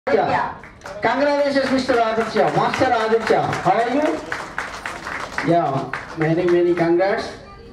Yeah. Congratulations, Mr. Aditya, Master Aditya. How are you? Yeah, many congrats.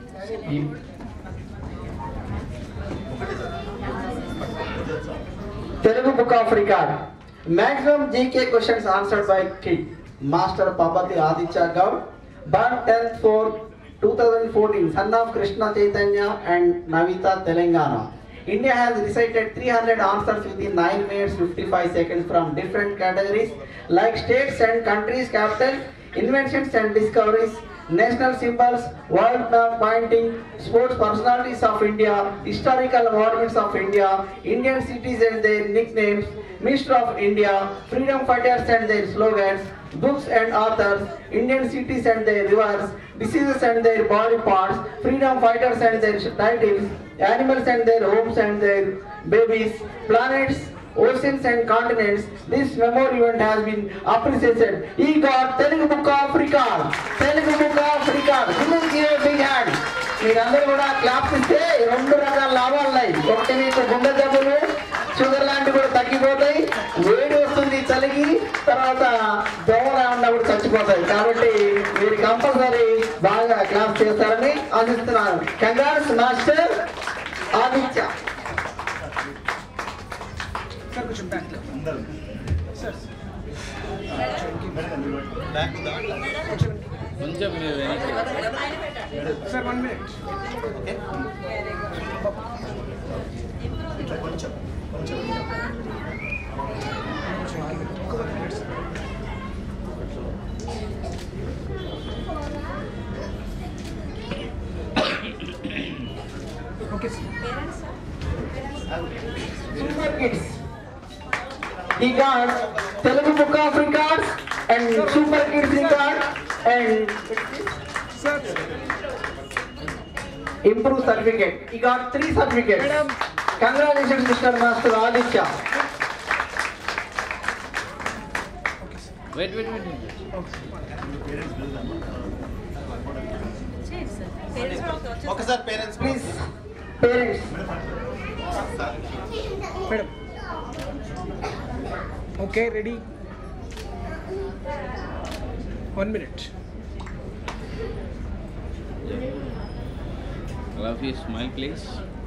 Telugu Book of Record. Maximum GK questions answered by kid. Master Papati Aditya Gaud. Born 10th for 2014, son of Krishna Chaitanya and Navita, Telangana. India has recited 300 answers within 9 minutes 55 seconds from different categories like states and countries, capital, inventions and discoveries, national symbols, world map pointing, sports personalities of India, historical monuments of India, Indian cities and their nicknames, Minister of India, freedom fighters and their slogans, books and authors, Indian cities and their rivers, diseases and their body parts, freedom fighters and their titles, animals and their homes and their babies, planets, oceans and continents. This memorial event has been appreciated. He got Telugu Book of Record. Telugu Book of Record. Please give a big hand. మీరందరూ కూడా claps ఇస్తే 2 రకాల లాభాలు ఉన్నాయి. ఒకటి మీకు గుండె జబ్బులు, షుగర్ లాంటివి కూడా తగ్గిపోతాయి, వేడి వస్తుంది చలికి, తర్వాత దోమలు ఉన్నప్పుడు చచ్చిపోతాయి. కాబట్టి మీరు కంపల్సరీ బాగా క్లాప్స్ చేస్తారని ఆశిస్తున్నాను. Congrats master Aditya. కొంచెం sir 1 minute. Okay, Super Kids. He got Telugu Book of Records and Super Kids Record and Improved Certificate. He got 3 certificates. Congratulations, Mr. Master Aditya. Wait. Okay, sir. Parents, Please, parents. Madam. Okay, ready. 1 minute. Love you, smile please.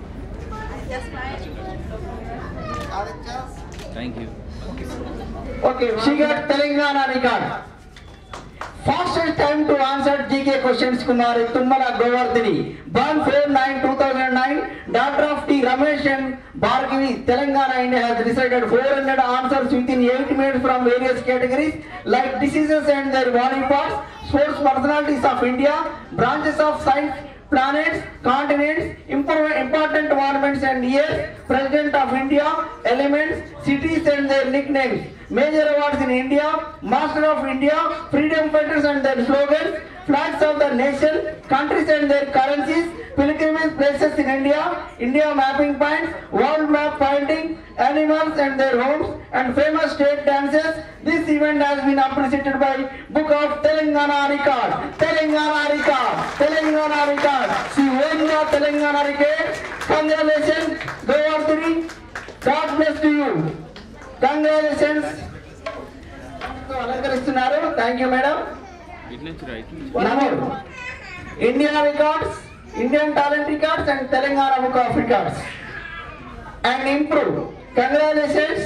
Thank you. Okay, she got Telangana record. Fastest time to answer GK questions Kumari Tummala Govardhini. Born 4/9/2009, daughter of T. Ramesh and Bhargavi, Telangana, India has recited 400 answers within 8 minutes from various categories like diseases and their body parts, sports personalities of India, branches of science, planets, continents, important monuments and years, President of India, elements, cities and their nicknames, major awards in India, Master of India, freedom fighters and their slogans, flags of the nation, countries and their currencies, pilgrimage places in India, India mapping points, world map pointing, animals and their homes, and famous state dances. This event has been appreciated by Book of Telangana Record. Telangana Record. Telangana Record. She won the Telangana Record. Congratulations, Govardhani. God bless to you. Congratulations. అలంకరిస్తున్నారు. Thank you, madam. India Records, Indian Talent Records and Telangana Book of Records. And improve. Congratulations.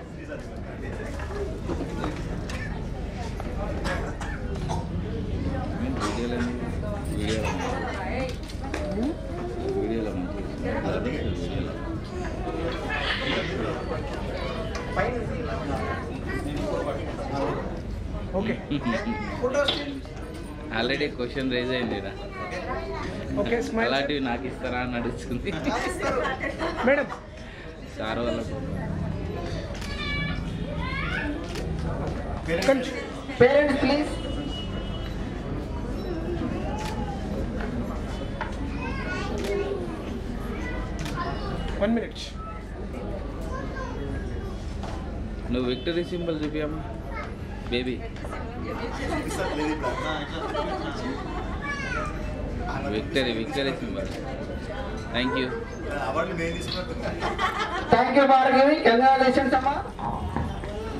Okay. Already question raise అయిందిరా. Okay, smile. అలాంటివి నాకు ఇస్తారా అని అడుగుతుంది Madam. Sir వాళ్ళ Parents, please. One minute. నువ్వు victory symbol చూపించమ్మా baby. Victory symbol. Thank you. Thank you, Bhargavi. Congratulations, Amma.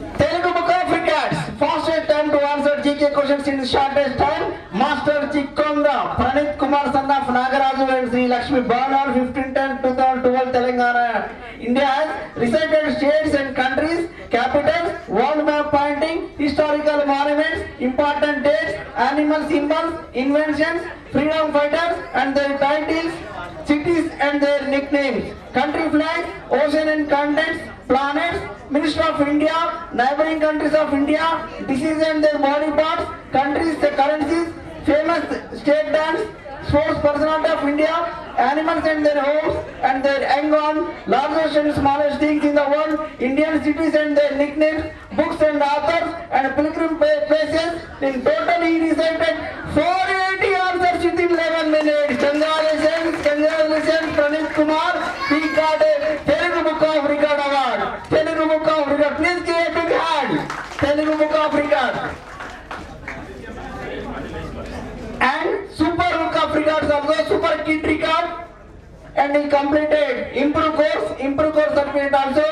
questions in the shortest time. Master Chikkonda, Pranit Kumar son of Nagaraju and Sri Lakshmi born on 15/10/2012 Telangana. India has recited states and countries, capitals, world map pointing, historical monuments, important dates, animal symbols, inventions, freedom fighters and their titles, cities and their nicknames, country flags, ocean and continents, planets, Minister of India, neighboring countries of India, diseases and their body parts, countries, the currencies, famous state dance, sports personality of India, animals and their homes and their angon, largest and smallest things in the world, Indian cities and their nicknames, books and authors and pilgrim places. In total he recited 480 answers within 11 minutes. Congratulations, Pranit Kumar. He got a Telugu Book of Record award. Telugu Book of Record. Please give a big hand. Telugu Book of Record. And Super Book of Records also, Super Kid Record. And he completed Improve course certificate also.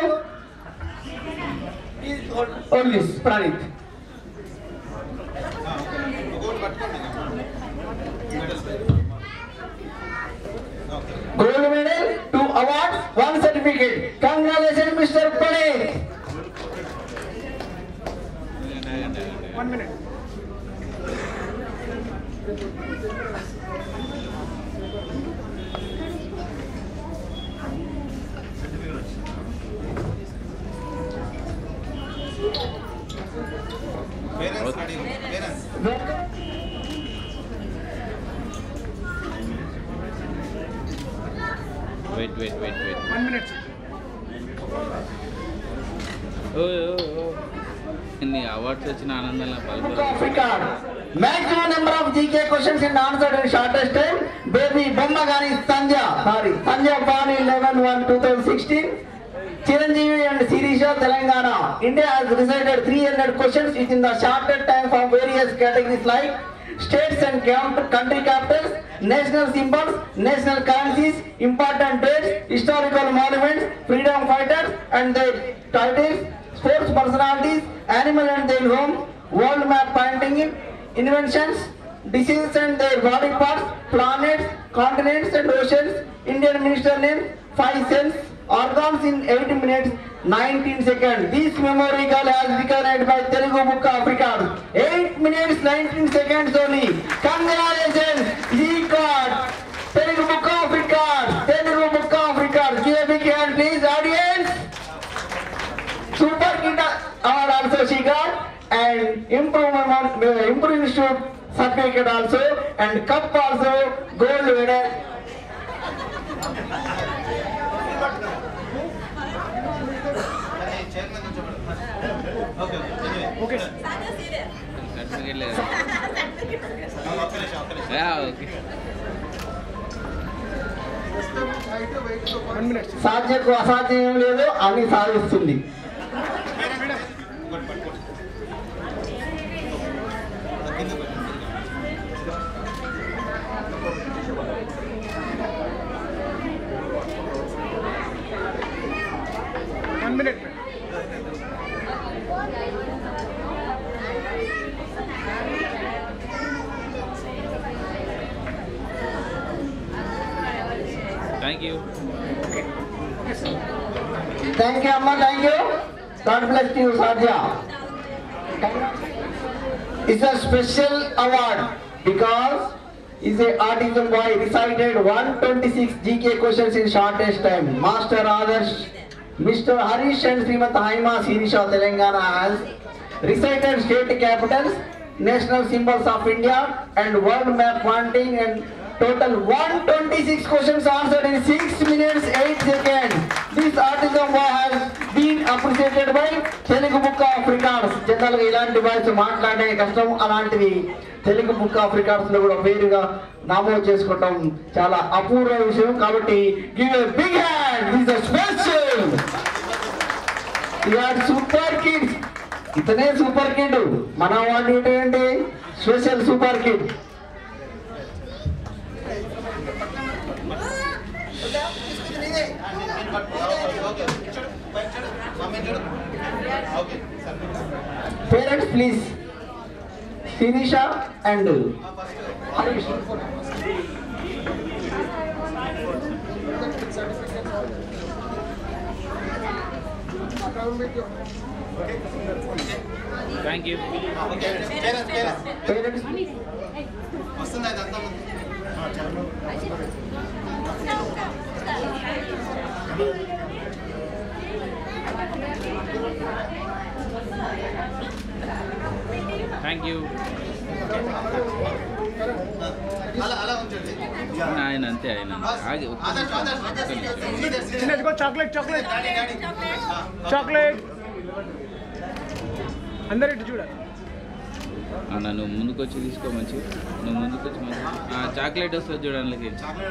All this, Pranit. Gold medal, 2 awards, 1 certificate. Congratulations, Mr. Pranit. 1 minute. Wait. 1 minute. ఇన్ని awards వచ్చిన ఆనందంలో Book of Record. Maximum number of GK questions in answered in shortest time. Baby Bommagani Sanja born 11/1/2016. Chiranjeevi and Sirisha, Telangana. India has recited 300 questions within the shortest time from various categories like states and country capitals, national symbols, national currencies, important dates, historical monuments, freedom fighters and their titles, sports personalities, animal and their home, world map pointing, inventions, diseases and their body parts, planets, continents and oceans, Indian minister name, 5 cents, organs in 8 minutes 19 seconds. This memory call has become read by Telugu Book of Records. 8 minutes 19 seconds only. Congratulations, he got Telugu Book of Records. Telugu Book of Records. Give a big hand, please, audience. Super Kid award also she got, and Improve Institute certificate also, and cup also, gold winner. Okay. Certificate లేదు okay 1 minute. సాధ్యకు అసాధ్యం ఏం లేదు, అన్ని సాధిస్తుంది. One minute. Thank you Thank you, Amma. Thank you. God bless you, Sadhya. It's a special award because is a autism boy recited 126 GK questions in shortest time. Master Adarsh, Mr. Harish and Srimati Haima Sirisha, Telangana has recited state capitals, national symbols of India and world map pointing, and total 126 questions answered in 6 minutes 8 seconds. This autism boy has been appreciated by Telugu Book of Records. General గా ఇలాంటి voice మాట్లాడే కష్టం, అలాంటివి Telugu book of records లో కూడా పేరుగా నామోదు చేసుకోవటం చాలా అపూర్వ విషయం. కాబట్టి give a big hand. This is special. You are super kids. ఇతనే సూపర్ కిడ్. మన వాడు ఏంటి special super kid. Parents, please. Sirisha and thank you. Parents thank you. ఆయన అంతే ఆయన ఆగి చిన్నదిగో చాక్లెట్ చాక్లెట్ చాక్లెట్ అందరు ఇటు చూడాలి. అన్న నువ్వు ముందుకొచ్చి తీసుకో మంచి, నువ్వు ముందుకొచ్చి మంచి చాక్లెట్ వస్తుంది చూడండి.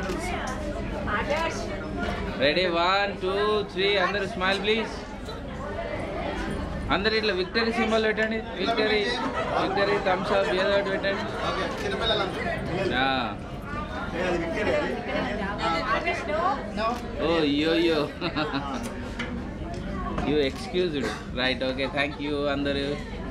రెడీ 1 2 3 అందరు స్మైల్ ప్లీజ్. అందరు ఇట్లా విక్టరీ సింబల్ పెట్టండి. విక్టరీ విక్టరీ థమ్స్ అప్ ఏదో ఒకటి పెట్టండి. ఓ యోయో you excused right. Okay thank you అందరూ.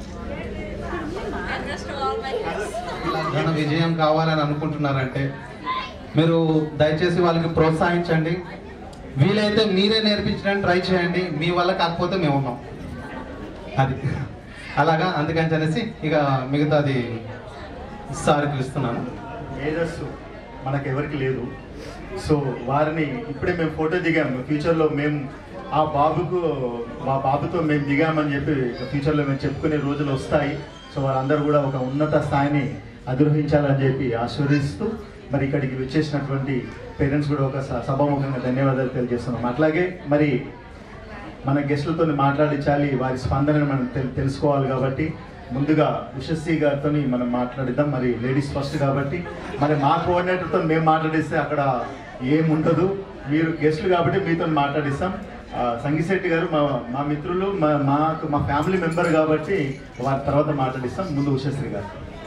ఘన విజయం కావాలని అనుకుంటున్నారంటే మీరు దయచేసి వాళ్ళకి ప్రోత్సహించండి. వీలైతే మీరే నేర్పించడానికి ట్రై చేయండి. మీ వల్ల కాకపోతే మేము ఉన్నాం, అది అలాగా. అందుకని అనేసి ఇక మిగతాది సార్కి ఇస్తున్నాను. మేధస్సు మనకెవరికి లేదు. సో వారిని ఇప్పుడే మేము ఫోటో దిగాము. ఫ్యూచర్లో మేము ఆ బాబుతో మేము దిగామని చెప్పి ఫ్యూచర్లో మేము చెప్పుకునే రోజులు వస్తాయి. సో వారందరూ కూడా ఒక ఉన్నత స్థాయిని అధిరోహించాలని చెప్పి ఆశీర్వదిస్తూ మరి ఇక్కడికి వచ్చేసినటువంటి పేరెంట్స్ కూడా ఒక సభాముఖంగా ధన్యవాదాలు తెలియజేస్తున్నాం. అట్లాగే మరి మన గెస్టులతో మాట్లాడించాలి, వారి స్పందనను మనం తెలుసుకోవాలి. కాబట్టి ముందుగా ఉషశ్రీ గారితో మనం మాట్లాడిద్దాం. మరి లేడీస్ ఫస్ట్ కాబట్టి మరి మా కోఆర్డినేటర్తో మేము మాట్లాడిస్తే అక్కడ ఏముండదు. మీరు గెస్టులు కాబట్టి మీతో మాట్లాడిస్తాం. సంగీశెట్టి గారు మా మిత్రులు, మా ఫ్యామిలీ మెంబర్ కాబట్టి వారి తర్వాత మాట్లాడిస్తాం. ముందు ఉషశ్రీ గారు.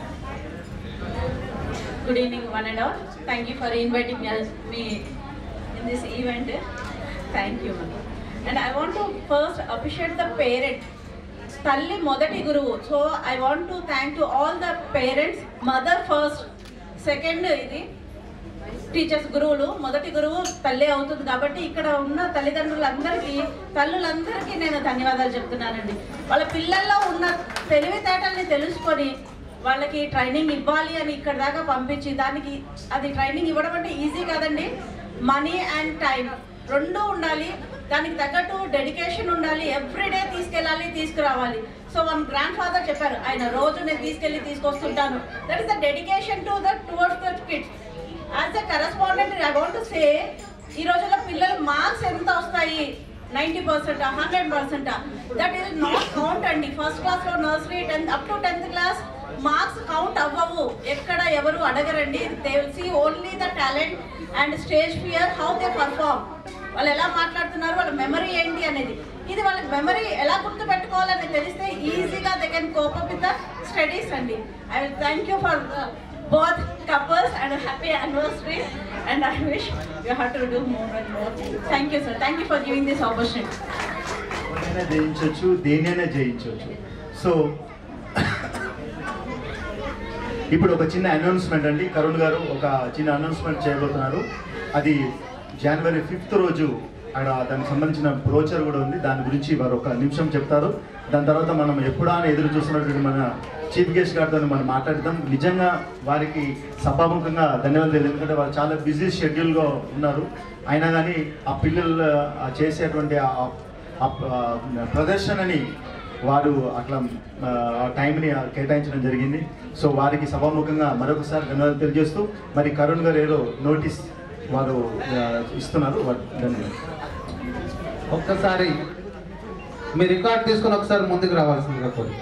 Good evening, one and all. Thank you for inviting me in this event. Thank you. And I want to first appreciate the parent. Talli modati guruvu. So I want to thank to all the parents. Mother first. Second idi teachers గురువులు. మొదటి గురువు తల్లి అవుతుంది కాబట్టి ఇక్కడ ఉన్న తల్లులందరికీ నేను ధన్యవాదాలు చెప్తున్నానండి. వాళ్ళ పిల్లల్లో ఉన్న తెలివితేటల్ని తెలుసుకొని వాళ్ళకి ట్రైనింగ్ ఇవ్వాలి అని ఇక్కడ దాకా పంపించి దానికి అది ట్రైనింగ్ ఇవ్వడం అంటే ఈజీ కాదండి. మనీ అండ్ టైం రెండు ఉండాలి. దానికి తగ్గట్టు డెడికేషన్ ఉండాలి. ఎవ్రీడే తీసుకెళ్ళాలి, తీసుకురావాలి. సో మన గ్రాండ్ ఫాదర్ చెప్పారు, ఆయన రోజు నేను తీసుకొస్తుంటాను. That is the dedication towards the kids. As a correspondent I want to say, ఈ రోజుల్లో పిల్లలు మార్క్స్ ఎంత వస్తాయి, 90%, 100%, దట్ ఈస్ నాట్ కౌంట్ అండి. ఫస్ట్ క్లాస్లో nursery 10th up to 10th class marks count అవ్వవు. ఎక్కడ ఎవరు అడగరండి. They will see only the talent and stage fear, how they perform, వాళ్ళు ఎలా మాట్లాడుతున్నారు, వాళ్ళ మెమరీ ఏంటి అనేది. ఇది వాళ్ళకి మెమరీ ఎలా గుర్తుపెట్టుకోవాలని తెలిస్తే ఈజీగా they can cope up with the studies అండి. I will thank you for both couples and a happy anniversary, and I wish you have to do more and more. Thank you, sir. Thank you for giving this opportunity. దేనైనా జయించవచ్చు. So ఇప్పుడు ఒక చిన్న announcement అండి. కరుణ్ గారు ఒక చిన్న announcement చేయబోతున్నారు. అది January 5th రోజు దానికి సంబంధించిన బ్రోచర్ కూడా ఉంది. దాని గురించి వారు ఒక నిమిషం చెప్తారు. దాని తర్వాత మనం ఎప్పుడా ఎదురు చూస్తున్నటువంటి మన చీఫ్ గెస్ట్ గారితో మనం మాట్లాడదాం. నిజంగా వారికి సభాముఖంగా ధన్యవాదాలు. ఎందుకంటే వారు చాలా బిజీ షెడ్యూల్గా ఉన్నారు. అయినా కానీ ఆ పిల్లలు చేసేటువంటి ప్రదర్శనని వారు అట్లా ఆ టైంని కేటాయించడం జరిగింది. సో వారికి సభాముఖంగా మరొకసారి ధన్యవాదాలు తెలియజేస్తూ మరి కరుణ్ గారు ఏదో నోటీస్ వారు ఇస్తున్నారు. ధన్యవాదాలు. ఒక్కసారి మీ రికార్డ్ తీసుకొని ఒకసారి ముందుకు రావాల్సిందిగా కోరి.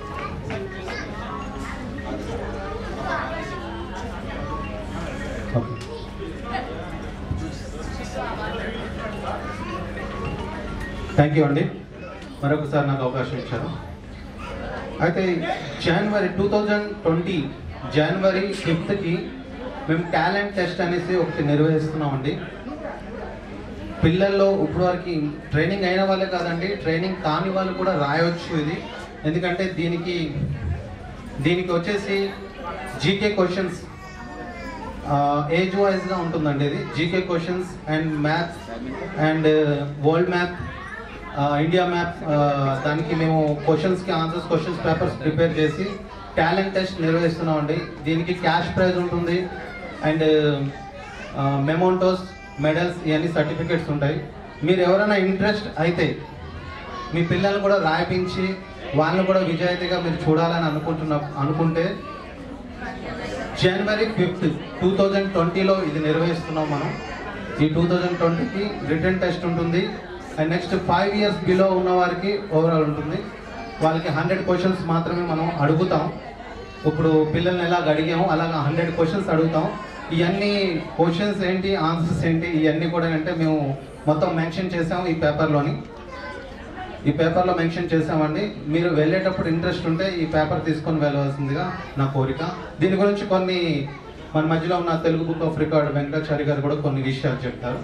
థ్యాంక్ యూ అండి, మరొకసారి నాకు అవకాశం ఇచ్చారు. అయితే January 2020 January 5th మేము టాలెంట్ టెస్ట్ అనేసి ఒకటి నిర్వహిస్తున్నామండి. పిల్లల్లో ఇప్పుడు వరకు ట్రైనింగ్ అయిన వాళ్ళే కాదండి, ట్రైనింగ్ కాని వాళ్ళు కూడా రాయవచ్చు ఇది. ఎందుకంటే దీనికి దీనికి వచ్చేసి జీకే క్వశ్చన్స్ ఏజ్ వైజ్గా ఉంటుందండి. ఇది GK questions and maths and world map, India map, దానికి మేము క్వశ్చన్స్ పేపర్స్ ప్రిపేర్ చేసి టాలెంట్ టెస్ట్ నిర్వహిస్తున్నామండి. దీనికి క్యాష్ ప్రైజ్ ఉంటుంది అండ్ మెమోంటోస్, మెడల్స్, ఇవన్నీ సర్టిఫికెట్స్ ఉంటాయి. మీరు ఎవరైనా ఇంట్రెస్ట్ అయితే మీ పిల్లల్ని కూడా రాయిపించి వాళ్ళని కూడా విజేతగా మీరు చూడాలని అనుకుంటే జనవరి 5th 2020లో ఇది నిర్వహిస్తున్నాం మనం. ఈ 2020కి రిటర్న్ టెస్ట్ ఉంటుంది అండ్ నెక్స్ట్ 5 years బిలో ఉన్న వారికి ఓవరాల్ ఉంటుంది. వాళ్ళకి 100 questions మాత్రమే మనం అడుగుతాం. ఇప్పుడు పిల్లల్ని ఎలాగ అడిగాము అలాగ 100 questions అడుగుతాం. ఇవన్నీ క్వశ్చన్స్ ఏంటి, ఆన్సర్స్ ఏంటి, ఇవన్నీ కూడా అంటే మేము మొత్తం మెన్షన్ చేసాము ఈ పేపర్లో మెన్షన్ చేసామండి. మీరు వెళ్ళేటప్పుడు ఇంట్రెస్ట్ ఉంటే ఈ పేపర్ తీసుకొని వెళ్ళవలసిందిగా నా కోరిక. దీని గురించి కొన్ని మన మధ్యలో ఉన్న Telugu book of record Venkatachari గారు కూడా కొన్ని విషయాలు చెప్తారు.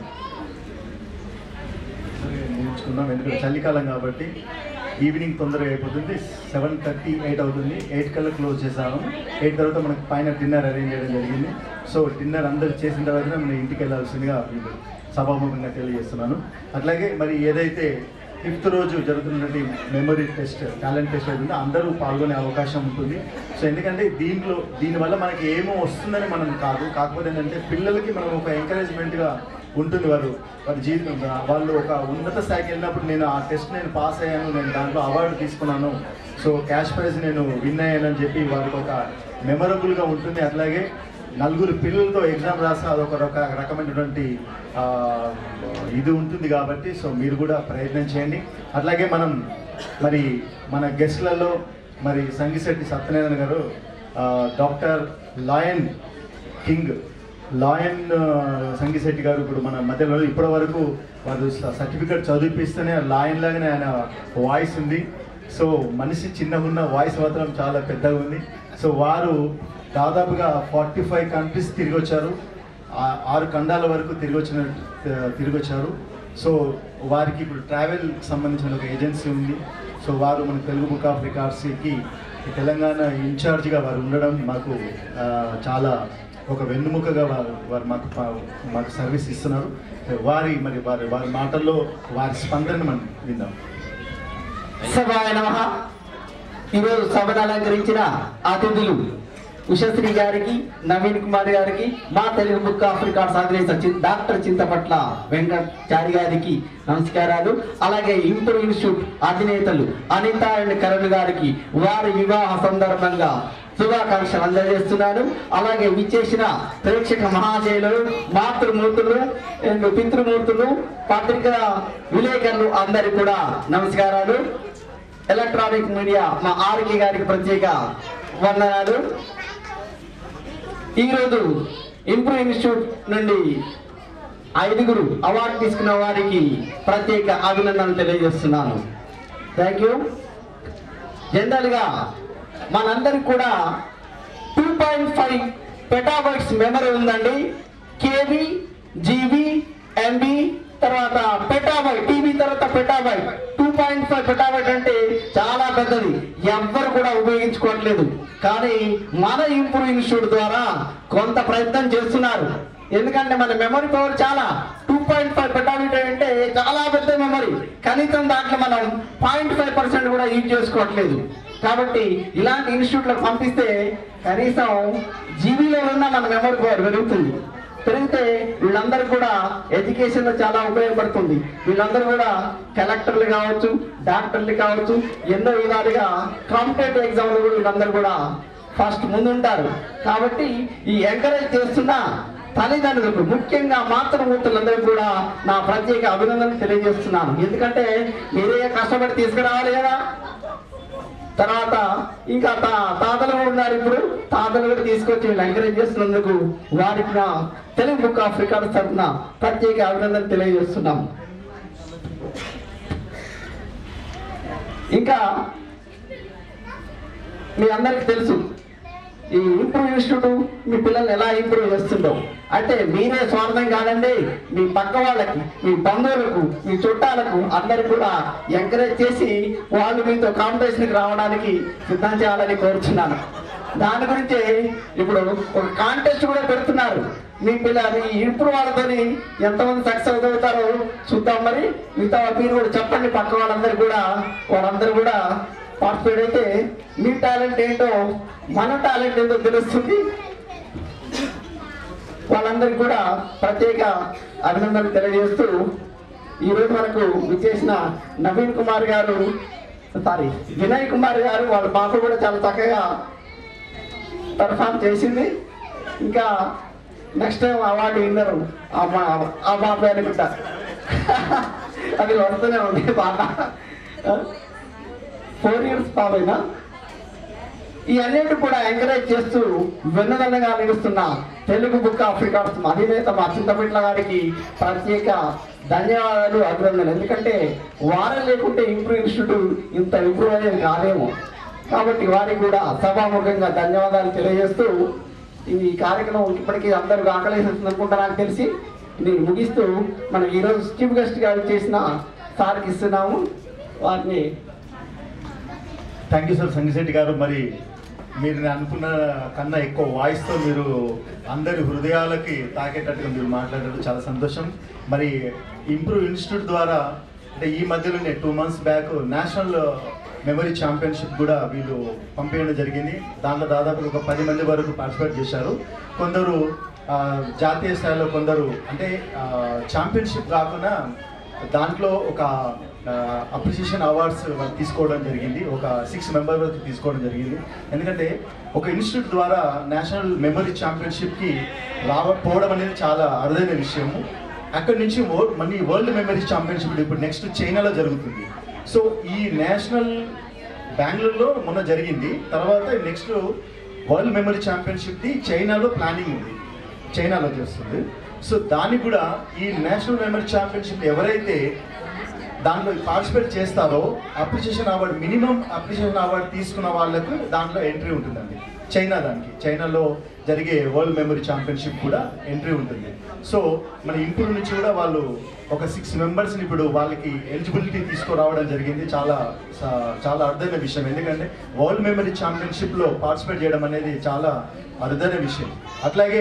నేర్చుకున్నాం, ఎందుకంటే చలికాలం కాబట్టి ఈవినింగ్ తొందరగా అయిపోతుంది. 7:38 అవుతుంది. 8 కల్లా క్లోజ్ చేసాము. 8 తర్వాత మనకు పైన డిన్నర్ అరేంజ్ చేయడం జరిగింది. సో డిన్నర్ అందరు చేసిన తర్వాత మనం ఇంటికి వెళ్ళాల్సిందిగా సభాముఖంగా తెలియజేస్తున్నాను. అట్లాగే మరి ఏదైతే 5th రోజు జరుగుతున్నటువంటి మెమరీ టెస్ట్, టాలెంట్ టెస్ట్ అవుతుందో అందరూ పాల్గొనే అవకాశం ఉంటుంది. సో ఎందుకంటే దీనివల్ల మనకి ఏమో వస్తుందని మనం కాకపోతే ఏంటంటే పిల్లలకి మనం ఒక ఎంకరేజ్మెంట్గా ఉంటుంది. వారి జీవితం వాళ్ళు ఒక ఉన్నత స్థాయికి వెళ్ళినప్పుడు నేను ఆ టెస్ట్ పాస్ అయ్యాను, నేను దాంట్లో అవార్డు తీసుకున్నాను, సో క్యాష్ ప్రైజ్ నేను విన్ అయ్యానని చెప్పి వారికి ఒక మెమరబుల్గా ఉంటుంది. అట్లాగే 4 పిల్లలతో ఎగ్జామ్ రాస్తే అదొక రకమైనటువంటి ఇది ఉంటుంది కాబట్టి సో మీరు కూడా ప్రయత్నం చేయండి. అట్లాగే మన గెస్ట్లలో మరి సంగిశెట్టి సత్యనారాయణ గారు డాక్టర్ లాయన్ సంగిశెట్టి గారు ఇప్పుడు మన మధ్యలో ఇప్పటి వరకు వారు సర్టిఫికేట్ చదివిపిస్తేనే లాయన్ లాగానే ఆయన వాయిస్ ఉంది. సో మనిషి చిన్నగా ఉన్న వాయిస్ మాత్రం చాలా పెద్దగా ఉంది. సో వారు దాదాపుగా 45 కంట్రీస్ తిరిగి వచ్చారు, 6 ఖండాల వరకు తిరిగి వచ్చారు. సో వారికి ఇప్పుడు ట్రావెల్ సంబంధించిన ఒక ఏజెన్సీ ఉంది. సో వారు మన తెలుగు బుక్ ఆఫ్ రికార్డ్స్కి తెలంగాణ ఇన్ఛార్జ్గా వారు ఉండడం మాకు చాలా ఒక వెన్నుముకగా వారు మాకు సర్వీస్ ఇస్తున్నారు. వారి మాటల్లో వారి స్పందనను మనం విందాం. సభాయ నమః. ఈరోజు సభను అలంకరించిన అతిథులు ఉషశ్రీ గారికి, నవీన్ కుమార్ గారికి, మా తెలుగు బుక్ ఆఫ్ రికార్డ్స్ అధినేత డాక్టర్ చింతపట్ల వెంకటాచారి గారికి నమస్కారాలు. అలాగే ఇంప్రూవ్ ఇన్స్టిట్యూట్ అధినేతలు అనిత అండ్ కరణ్ గారికి వారి వివాహ సందర్భంగా శుభాకాంక్షలు అందజేస్తున్నాను. అలాగే విచ్చేసిన ప్రేక్షక మహాశయులు, మాతృమూర్తులు, పితృమూర్తులు, పత్రికా విలేకరులు అందరికీ కూడా నమస్కారాలు. ఎలక్ట్రానిక్ మీడియా మా ఆర్కే గారికి ప్రత్యేక వందనాలు. ఈరోజు ఇంప్రూవ్ ఇన్స్టిట్యూట్ నుండి 5 అవార్డు తీసుకున్న వారికి ప్రత్యేక అభినందనలు తెలియజేస్తున్నాను. Thank you. జనరల్గా మనందరికి కూడా 2.5 పెటాబైట్స్ మెమరీ ఉందండి. కేబీ, జీబీ, ఎంబీ, తర్వాత పెటాబైట్, టీబీ తర్వాత పెటాబైట్. 2.5 పెటాబైట్ అంటే చాలా పెద్దది, ఎవ్వరు కూడా ఉపయోగించుకోవట్లేదు. కానీ మన ఇంప్రూవ్ ఇన్స్టిట్యూట్ ద్వారా కొంత ప్రయత్నం చేస్తున్నారు. ఎందుకంటే మన మెమరీ పవర్ చాలా 2.5 పెటాబైట్ అంటే చాలా పెద్ద మెమరీ. కనీసం దాంట్లో మనం 0.5% కూడా యూజ్ చేసుకోవట్లేదు. కాబట్టి ఇలాంటి ఇన్స్టిట్యూట్లకు పంపిస్తే కనీసం జీబీలో ఉన్న మన మెమరీ పవర్ పెరిగితే వీళ్ళందరూ కూడా ఎడ్యుకేషన్లో చాలా ఉపయోగపడుతుంది. వీళ్ళందరూ కూడా కలెక్టర్లు కావచ్చు, డాక్టర్లు కావచ్చు, ఎన్నో విధాలుగా కాంపిటేటివ్ ఎగ్జామ్లు కూడా వీళ్ళందరూ కూడా ఫస్ట్ ముందుంటారు. కాబట్టి ఈ ఎంకరేజ్ చేస్తున్న తల్లిదండ్రులకు, ముఖ్యంగా మాతృమూర్తులందరూ కూడా నా ప్రత్యేక అభినందనలు తెలియజేస్తున్నాను. ఎందుకంటే మీరే కష్టపడి తీసుకురావాలి కదా. తర్వాత ఇంకా తాతలు ఉన్నారు, ఇప్పుడు తాతలు కూడా తీసుకొచ్చి ఎంకరేజ్ చేస్తున్నందుకు వారికి నా తెలుగు బుక్ ఆఫ్ రికార్డ్స్ తరఫున ప్రత్యేక అభినందనలు తెలియజేస్తున్నాం. ఇంకా మీ అందరికీ తెలుసు ఈ ఇంప్రూవ్ ఇన్స్టిట్యూట్ మీ పిల్లల్ని ఎలా ఇంప్రూవ్ చేస్తుందో. అంటే మీరే స్వార్థం కాదండి, మీ పక్క వాళ్ళకి, మీ బంధువులకు, మీ చుట్టాలకు అందరికి కూడా ఎంకరేజ్ చేసి వాళ్ళు మీతో కాంపిటీషన్కి రావడానికి సిద్ధం చేయాలని కోరుచున్నాను. దాని గురించి ఇప్పుడు ఒక కాంటెస్ట్ కూడా పెడుతున్నారు. మీ పిల్లలు ఇంప్రూవ్ వాళ్ళతోని ఎంతమంది సక్సెస్ అవుతారో చూద్దాం. మరి మిగతా మీరు కూడా చెప్పండి, పక్క వాళ్ళందరూ కూడా పార్టిసిపేట్ అయితే మీ టాలెంట్ ఏంటో మన టాలెంట్ ఏంటో తెలుస్తుంది. వాళ్ళందరికీ కూడా ప్రత్యేక అభినందనలు తెలియజేస్తూ ఈరోజు మనకు విచ్చేసిన వినయ్ కుమార్ గారు వాళ్ళ పాప కూడా చాలా చక్కగా పర్ఫామ్ చేసింది. ఇంకా నెక్స్ట్ టైం అవార్డు విన్నరు ఆ పాప అనుకుంటా. అది వస్తూనే ఉంది బాగా. 4 years పాపైనా ఈ అన్నిటి కూడా ఎంకరేజ్ చేస్తూ వెన్నదన్నగా నిలుస్తున్న తెలుగు బుక్ ఆఫ్ రికార్డ్స్ అధినేత మా చింతపిట్ల గారికి ప్రత్యేక ధన్యవాదాలు, అభినందనలు. ఎందుకంటే వారం లేకుంటే ఇంప్రూవ్ ఇన్స్టిట్యూట్ ఇంత ఇంప్రూవ్ అయ్యేది కాదేమో. కాబట్టి వారికి కూడా సభాముఖంగా ధన్యవాదాలు తెలియజేస్తూ ఈ కార్యక్రమం ఇప్పటికీ అందరూ ఆకలేస్తుంది అనుకుంటా నాకు తెలిసి. నేను ముగిస్తూ మనం ఈరోజు చీఫ్ గెస్ట్ గా చేసిన సార్కి ఇస్తున్నాము. వారిని థ్యాంక్ యూ సార్ సంగిశెట్టి గారు. మరి మీరు నేను అనుకున్న కన్నా ఎక్కువ వాయిస్తో మీరు అందరి హృదయాలకి తాకేటట్టుగా మీరు మాట్లాడారు, చాలా సంతోషం. మరి ఇంప్రూవ్ ఇన్స్టిట్యూట్ ద్వారా అంటే ఈ మధ్యలోనే 2 months back national memory championship కూడా వీళ్ళు పంపించడం జరిగింది. దాంట్లో దాదాపు ఒక 10 మంది వరకు పార్టిసిపేట్ చేశారు. కొందరు జాతీయ స్థాయిలో, కొందరు అంటే ఛాంపియన్షిప్ కాకుండా దాంట్లో ఒక అప్రిషియేషన్ అవార్డ్స్ తీసుకోవడం జరిగింది. ఒక 6 members వరకు తీసుకోవడం జరిగింది. ఎందుకంటే ఒక ఇన్స్టిట్యూట్ ద్వారా నేషనల్ మెమరీ ఛాంపియన్షిప్కి రాకపోవడం అనేది చాలా అరుదైన విషయము. అక్కడి నుంచి మళ్ళీ వరల్డ్ మెమరీ ఛాంపియన్షిప్ ఇప్పుడు నెక్స్ట్ చైనాలో జరుగుతుంది. సో ఈ నేషనల్ బెంగళూరులో మొన్న జరిగింది, తర్వాత నెక్స్ట్ వరల్డ్ మెమరీ ఛాంపియన్షిప్ది చైనాలో ప్లానింగ్ ఉంది, చైనాలో చేస్తుంది. సో దానికి కూడా ఈ నేషనల్ మెమరీ ఛాంపియన్షిప్ ఎవరైతే దాంట్లో పార్టిసిపేట్ చేస్తారో appreciation award, minimum appreciation award తీసుకున్న వాళ్ళకు దాంట్లో ఎంట్రీ ఉంటుందండి. చైనాలో జరిగే వరల్డ్ మెమరీ ఛాంపియన్షిప్ కూడా ఎంట్రీ ఉంటుంది. సో మన ఇంప్రూవ్ నుంచి కూడా వాళ్ళు ఒక 6 members ఇప్పుడు వాళ్ళకి ఎలిజిబిలిటీ తీసుకురావడం జరిగింది. చాలా చాలా అరుదైన విషయం. ఎందుకంటే వరల్డ్ మెమరీ ఛాంపియన్షిప్లో పార్టిసిపేట్ చేయడం అనేది చాలా అరుదైన విషయం. అట్లాగే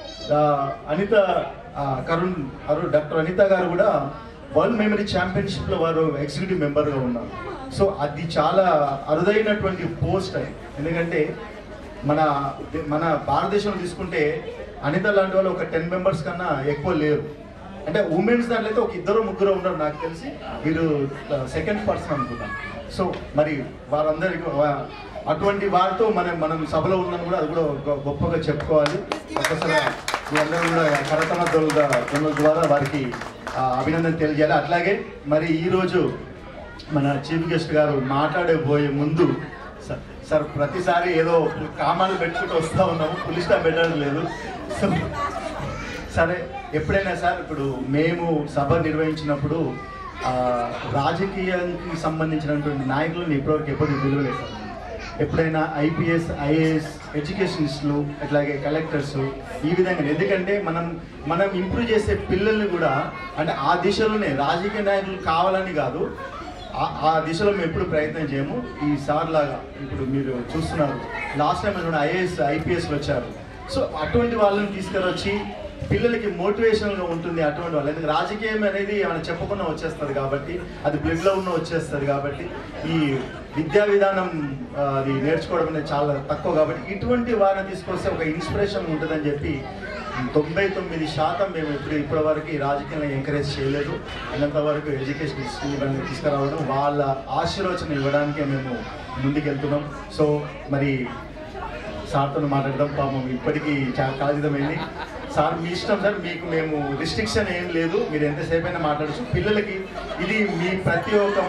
డాక్టర్ అనిత గారు కూడా వరల్డ్ మెమరీ ఛాంపియన్షిప్లో వారు ఎగ్జిక్యూటివ్ మెంబర్గా ఉన్నారు. సో అది చాలా అరుదైనటువంటి పోస్ట్ అది. ఎందుకంటే మన భారతదేశంలో తీసుకుంటే అనిత లాంటి వాళ్ళు ఒక 10 members కన్నా ఎక్కువ లేరు. అంటే ఉమెన్స్ దాంట్లో అయితే ఒక 2-3 ఉన్నారు నాకు తెలిసి. వీరు 2nd person అనుకుంటాను. సో మరి వారందరికీ అటువంటి వారితో మనం సభలో ఉన్నాం కూడా అది కూడా గొప్పగా చెప్పుకోవాలి. ఒకసారి వీళ్ళందరూ కూడా కరతన ద్వారా వారికి అభినందన తెలియజేయాలి. అట్లాగే మరి ఈరోజు మన చీఫ్ గెస్ట్ గారు మాట్లాడబోయే ముందు సార్ ప్రతిసారి ఏదో కామాలు పెట్టుకుంటూ వస్తూ ఉన్నాము, పులి స్టాప్ పెట్టడం లేదు. సో సరే, ఎప్పుడైనా సార్ ఇప్పుడు మేము సభ నిర్వహించినప్పుడు రాజకీయానికి సంబంధించినటువంటి నాయకులను ఎప్పుడు విలువలేదు సార్. ఎప్పుడైనా IPS, IAS, ఎడ్యుకేషనిస్టులు, అట్లాగే కలెక్టర్స్, ఈ విధంగా. ఎందుకంటే మనం ఇంప్రూవ్ చేసే పిల్లల్ని కూడా అంటే ఆ దిశలోనే రాజకీయ నాయకులు కావాలని కాదు, ఆ దిశలో మేము ఎప్పుడు ప్రయత్నం చేయము. ఈ సార్ లాగా ఇప్పుడు మీరు చూస్తున్నారు, లాస్ట్ టైం IAS, IPSలు వచ్చారు. సో అటువంటి వాళ్ళని తీసుకురొచ్చి పిల్లలకి మోటివేషన్గా ఉంటుంది అటువంటి వాళ్ళు. ఎందుకంటే రాజకీయం అనేది ఏమైనా చెప్పకుండా వచ్చేస్తుంది కాబట్టి, అది బ్లడ్లో ఉన్న వచ్చేస్తుంది కాబట్టి, ఈ విద్యా విధానం అది నేర్చుకోవడం అనేది చాలా తక్కువ కాబట్టి ఇటువంటి వారిని తీసుకొస్తే ఒక ఇన్స్పిరేషన్ ఉంటుందని చెప్పి 99% మేము ఇప్పటి వరకు రాజకీయాలను ఎంకరేజ్ చేయలేదు. అంతవరకు ఎడ్యుకేషన్ ఇవన్నీ తీసుకురావడం, వాళ్ళ ఆశీర్వచనం ఇవ్వడానికే మేము ముందుకెళ్తున్నాం. సో మరి సార్తో మాట్లాడదాం. పాపం ఇప్పటికీ చాలా కాగితమైంది. సార్ మీ ఇష్టం సార్, మీకు మేము రిస్ట్రిక్షన్ ఏం లేదు, మీరు ఎంతసేపు అయినా మాట్లాడచ్చు. పిల్లలకి ఇది మీ ప్రతి ఒక్క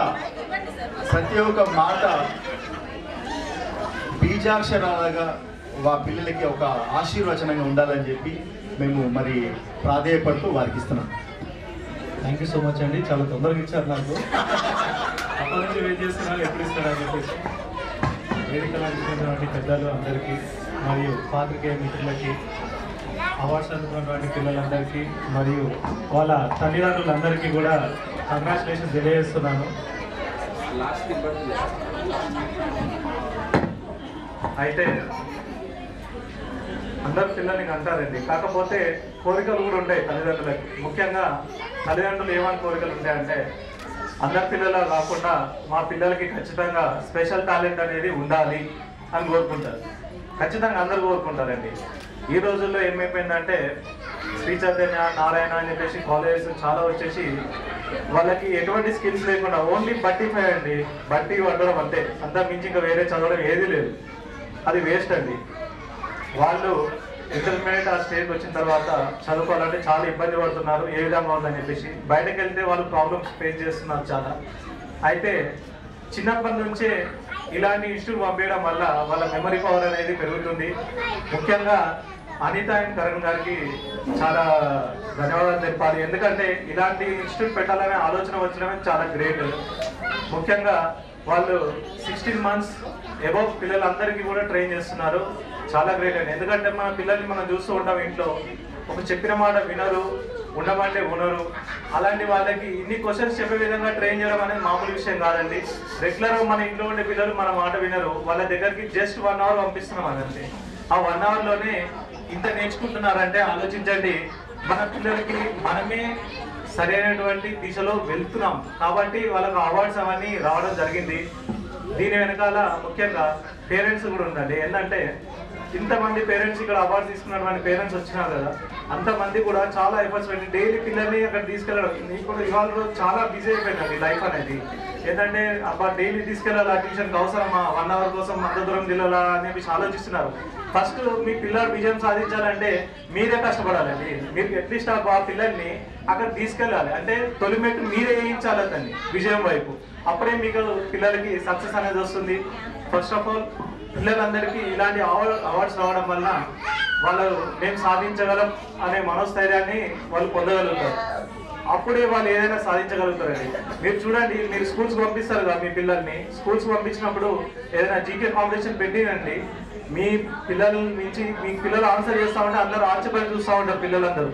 మాట బీజాక్షరాలుగా పిల్లలకి ఒక ఆశీర్వచనంగా ఉండాలని చెప్పి మేము మరి ప్రాధేయపడుతూ వారికి ఇస్తున్నాం. థ్యాంక్ యూ సో మచ్ అండి. చాలా తొందరగా ఇచ్చారు నాకు. అప్పటి నుంచి వెయిట్ చేస్తున్నారు ఎప్పుడు ఇస్తారని చెప్పేసి. వేదికలు అందిస్తున్నటువంటి పెద్దలు అందరికీ మరియు పాత్రికేయ మిత్రులకి, అవార్డ్స్ అందుకున్నటువంటి పిల్లలందరికీ మరియు వాళ్ళ తల్లిదండ్రులందరికీ కూడా కంగ్రాచులేషన్స్ తెలియజేస్తున్నాను. అయితే అందరు పిల్లల్ని అంటారండి, కాకపోతే కోరికలు కూడా ఉంటాయి తల్లిదండ్రులకి. ముఖ్యంగా తల్లిదండ్రులు ఏమని కోరికలు ఉంటాయంటే, అందరి పిల్లలా కాకుండా మా పిల్లలకి ఖచ్చితంగా స్పెషల్ టాలెంట్ అనేది ఉండాలి అని కోరుకుంటారు. ఖచ్చితంగా అందరూ కోరుకుంటారండి. ఈ రోజుల్లో ఏమైపోయిందంటే శ్రీ చైతన్య, నారాయణ అని చెప్పేసి కాలేజెస్ చాలా వచ్చేసి వాళ్ళకి ఎటువంటి స్కిల్స్ లేకుండా ఓన్లీ బట్టి ఫై అండి, బట్టి పట్టడం అంతే, అంతా మించి ఇంకా వేరే చదవడం ఏది లేదు. అది వేస్ట్ అండి. వాళ్ళు ఇంటర్మీడియట్ ఆ స్టేజ్కి వచ్చిన తర్వాత చదువుకోవాలంటే చాలా ఇబ్బంది పడుతున్నారు. ఏ విధంగా ఉందని చెప్పేసి బయటకు వెళ్తే వాళ్ళు ప్రాబ్లమ్స్ ఫేస్ చేస్తున్నారు చాలా. అయితే చిన్నప్పటి నుంచే ఇలాంటి ఇన్స్టిట్యూట్ పంపించడం వల్ల వాళ్ళ మెమరీ పవర్ అనేది పెరుగుతుంది. ముఖ్యంగా అనిత అండ్ కరణ్ గారికి చాలా ధన్యవాదాలు తెలపాలి. ఎందుకంటే ఇలాంటి ఇన్స్టిట్యూట్ పెట్టాలనే ఆలోచన వచ్చడమే చాలా గ్రేట్. ముఖ్యంగా వాళ్ళు 16 months అబౌవ్ పిల్లలందరికీ కూడా ట్రైన్ చేస్తున్నారు. చాలా గ్రేట్ అండి. ఎందుకంటే మన పిల్లల్ని మనం చూస్తూ ఉంటాం, ఇంట్లో ఒక చెప్పిన మాట వినరు, ఉండమంటే ఉండరు. అలాంటి వాళ్ళకి ఇన్ని క్వశ్చన్స్ చెప్పే విధంగా ట్రైన్ చేయడం అనేది మామూలు విషయం కాదండి. రెగ్యులర్గా మన ఇంట్లో ఉండే పిల్లలు మన మాట వినరు. వాళ్ళ దగ్గరికి జస్ట్ 1 hour పంపిస్తున్నాం అదండి. ఆ 1 hourలోనే ఇంత నేర్చుకుంటున్నారంటే ఆలోచించండి. మన పిల్లలకి మనమే సరైనటువంటి దిశలో వెళ్తున్నాం కాబట్టి వాళ్ళకు అవార్డ్స్ అవన్నీ రావడం జరిగింది. దీని వెనకాల ముఖ్యంగా పేరెంట్స్ కూడా ఉందండి. ఏంటంటే ఇంతమంది పేరెంట్స్ ఇక్కడ అవార్డ్స్ తీసుకున్నటువంటి పేరెంట్స్ వచ్చినారు కదా, అంతమంది కూడా చాలా ఎఫర్ట్స్ పెట్టి డైలీ పిల్లల్ని అక్కడ తీసుకెళ్ళడం. ఇప్పుడు ఇవాళ రోజు చాలా బిజీ అయిపోయిందండి లైఫ్ అనేది. ఏంటంటే అబ్బా డైలీ తీసుకెళ్ళాలా, ట్యూషన్కి అవసరమా, 1 hour కోసం అంత దూరం వెళ్ళాలా అనేవి ఆలోచిస్తున్నారు. ఫస్ట్ మీ పిల్లలు విజయం సాధించాలంటే మీరే కష్టపడాలండి. మీరు అట్లీస్ట్ ఆ పిల్లల్ని అక్కడ తీసుకెళ్ళాలి. అంటే తొలిమెట్టు మీరే వేయించాలి అతన్ని విజయం వైపు. అప్పుడే మీకు పిల్లలకి సక్సెస్ అనేది వస్తుంది. ఫస్ట్ ఆఫ్ ఆల్ పిల్లలందరికీ ఇలాంటి అవార్డ్స్ రావడం వల్ల వాళ్ళు మేము సాధించగలం అనే మనోస్థైర్యాన్ని వాళ్ళు పొందగలుగుతారు. అప్పుడే వాళ్ళు ఏదైనా సాధించగలుగుతారండి. మీరు చూడండి, మీరు స్కూల్స్ పంపిస్తారు కదా మీ పిల్లల్ని, స్కూల్స్ పంపించినప్పుడు ఏదైనా జీకే కాంపిటీషన్ పెట్టినండి, మీ పిల్లల నుంచి మీ పిల్లలు ఆన్సర్ చేస్తూ ఉంటే అందరూ ఆశ్చర్యపడి చూస్తూ ఉంటారు. పిల్లలందరూ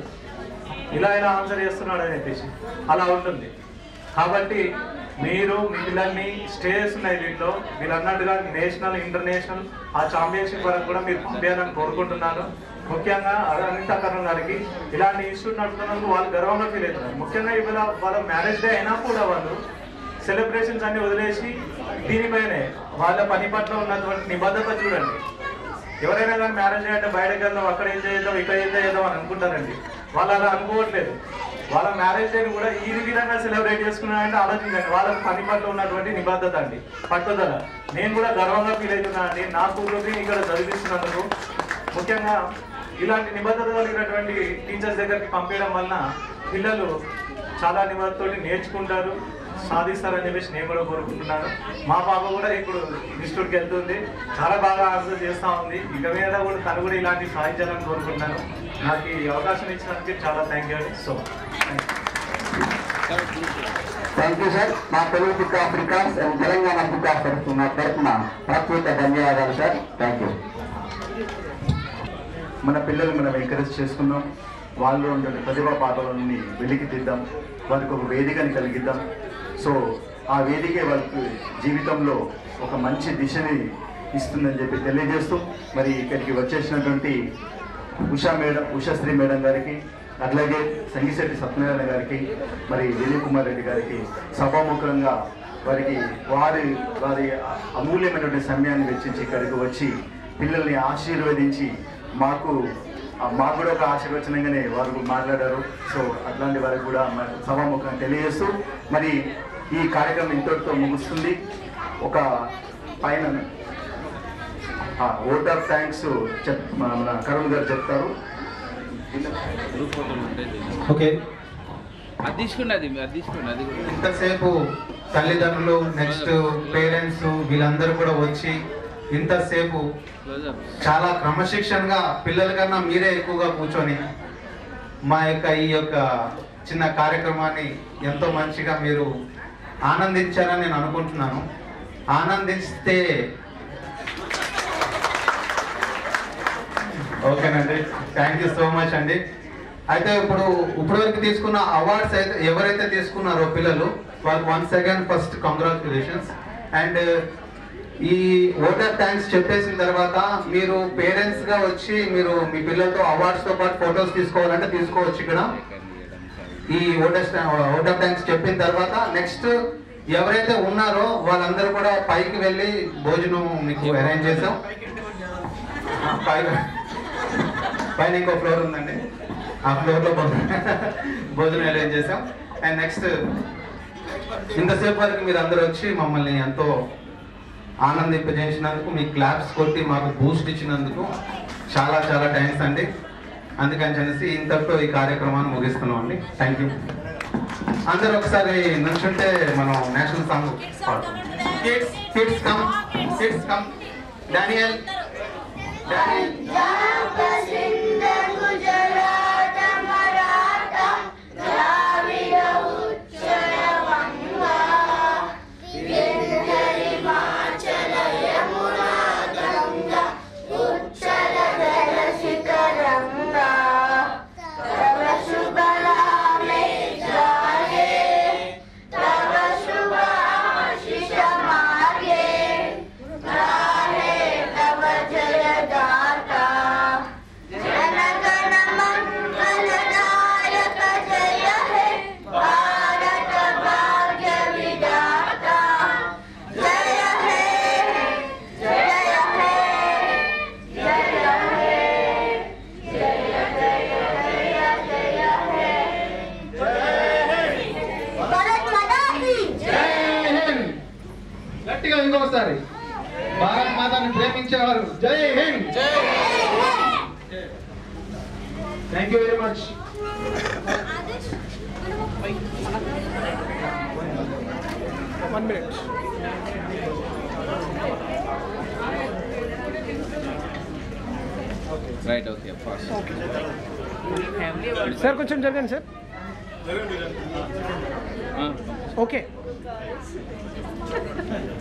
ఇలా ఆన్సర్ చేస్తున్నాడు అని చెప్పేసి అలా ఉంటుంది. కాబట్టి మీరు మీ పిల్లల్ని స్టేజెస్ ఉన్నాయి దీంట్లో, మీరు అన్నట్టుగా నేషనల్, ఇంటర్నేషనల్ ఆ ఛాంపియన్షిప్ వరకు కూడా మీరు పంపించాలని కోరుకుంటున్నాను. ముఖ్యంగా అనిత కరణ్ గారికి ఇలాంటి ఇన్స్టిట్యూట్ నడుపుతున్నందుకు వాళ్ళు గర్వంగా ఫీల్ అవుతున్నారు. ముఖ్యంగా ఇవాళ వాళ్ళ మ్యారేజ్ డే అయినా కూడా వాళ్ళు సెలబ్రేషన్స్ అన్ని వదిలేసి దీనిపైనే వాళ్ళ పని పట్ల ఉన్నటువంటి నిబద్ధత చూడండి. ఎవరైనా కానీ మ్యారేజ్ డే అంటే బయటకు వెళ్దాం, అక్కడ ఏం చేద్దాం, ఇక్కడ ఏం చేద్దాం అని అనుకుంటారండి. వాళ్ళు అలా అనుకోవట్లేదు. వాళ్ళ మ్యారేజ్ డేని కూడా ఈ విధంగా సెలబ్రేట్ చేసుకున్నారంటే ఆలోచించండి. వాళ్ళ పని పట్ల ఉన్నటువంటి నిబద్ధత అండి, పట్టుదల. నేను కూడా గర్వంగా ఫీల్ అవుతున్నా అండి నా కూతురుని ఇక్కడ చదివిస్తున్నందుకు. ముఖ్యంగా ఇలాంటి నిబద్ధత కలిగినటువంటి టీచర్స్ దగ్గరికి పంపించడం వలన పిల్లలు చాలా నిబద్ధతతో నేర్చుకుంటారు, సాధిస్తారని చెప్పేసి నేను కూడా కోరుకుంటున్నాను. మా పాప కూడా ఇప్పుడు ఇన్స్టిట్యూట్కి వెళ్తుంది, చాలా బాగా ఆన్సర్ చేస్తూ ఉంది. ఇక మీద కూడా తను కూడా ఇలాంటి సాధించాలని కోరుకుంటున్నాను. నాకు ఈ అవకాశం ఇచ్చినందుకు చాలా థ్యాంక్ యూ అండి. So thank you sir. మా Telugu book of records and Telangana book of తరఫున ప్రత్యేక ధన్యవాదాలు సార్. Thank you. మన పిల్లలు మనం ఎంకరేజ్ చేసుకుందాం, వాళ్ళు ఉండే ప్రతిభా పాఠాలని వెలికి తీద్దాం, వారికి ఒక వేదికని కలిగిద్దాం. సో ఆ వేదికే వాళ్ళకి జీవితంలో ఒక మంచి దిశని ఇస్తుందని చెప్పి తెలియజేస్తూ, మరి ఇక్కడికి వచ్చేసినటువంటి ఉషాశ్రీ మేడం గారికి, అట్లాగే సంగీశెట్టి సత్యనారాయణ గారికి, మరి వినయ్ కుమార్ రెడ్డి గారికి సభాముఖంగా వారి అమూల్యమైనటువంటి సమయాన్ని వెచ్చించి ఇక్కడికి వచ్చి పిల్లల్ని ఆశీర్వదించి మాకు కూడా ఒక ఆశీర్వచనంగానే వారు మాట్లాడారు. సో అట్లాంటి వారికి కూడా సభాముఖంగా తెలియజేస్తూ మరి ఈ కార్యక్రమం ఇంతటితో ముగుస్తుంది. ఒక పైన ఓట్ ఆఫ్ థ్యాంక్స్ మన కరుణ్ గారు చెప్తారు. ఓకే, అది తీసుకోండి. ఇంతసేపు తల్లిదండ్రులు, నెక్స్ట్ పేరెంట్స్ వీళ్ళందరూ కూడా వచ్చి ఇంతసేపు చాలా క్రమశిక్షణగా పిల్లల కన్నా మీరే ఎక్కువగా కూర్చొని మా ఈ యొక్క చిన్న కార్యక్రమాన్ని ఎంతో మంచిగా మీరు ఆనందించారని నేను అనుకుంటున్నాను. ఆనందిస్తే ఓకేనండి. థ్యాంక్ యూ సో మచ్ అండి. అయితే ఇప్పటివరకు తీసుకున్న అవార్డ్స్ అయితే ఎవరైతే తీసుకున్నారో పిల్లలు వాళ్ళకి once again first congratulations. And ఈ ఓట్ ఆఫ్ థ్యాంక్స్ చెప్పేసిన తర్వాత మీరు పేరెంట్స్గా వచ్చి మీరు మీ పిల్లలతో అవార్డ్స్తో పాటు ఫొటోస్ తీసుకోవాలంటే తీసుకోవచ్చు ఇక్కడ. ఈ ఓట్ ఆఫ్ థ్యాంక్స్ చెప్పిన తర్వాత నెక్స్ట్ ఎవరైతే ఉన్నారో వాళ్ళందరూ కూడా పైకి వెళ్ళి భోజనం మీకు అరేంజ్ చేసాం. పైన ఇంకో ఫ్లోర్ ఉందండి, ఆ ఫ్లోర్లో భోజనం అరేంజ్ చేసాం. అండ్ నెక్స్ట్ ఇంతసేపు వరకు మీరు అందరూ వచ్చి మమ్మల్ని ఎంతో ఆనందింపజేసినందుకు, మీ క్లాప్స్ కొట్టి మాకు బూస్ట్ ఇచ్చినందుకు చాలా చాలా థ్యాంక్స్ అండి. అందుకని చెప్పేసి ఇంతటితో ఈ కార్యక్రమాన్ని ముగిస్తున్నాం అండి. Thank you. అందరూ ఒకసారి నుంచుంటే మనం national song kids come, kids come. Daniel ఇంకొకసారి భారత్ మాతాన్ని ప్రేమించేవారు జై Hind. Thank you very much. One minute. Right, okay, fast. Sir కొంచెం జరగండి సార్. ఓకే.